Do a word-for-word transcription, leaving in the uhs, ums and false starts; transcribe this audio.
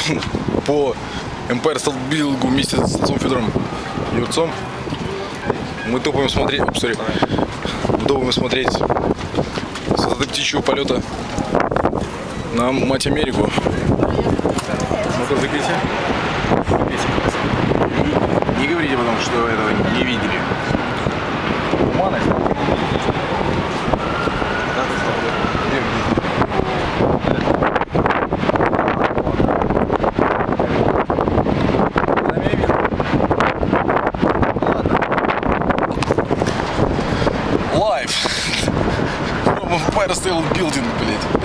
по Empire State Building вместе с отцом Федором Юрцом. Мы топаем смотреть, оп, sorry, топаем смотреть с высоты птичьего полета на мать Америку. Ну-ка, закройте. Не говорите потом, что этого не видели. Туманность. Live from Empire State Building, блядь.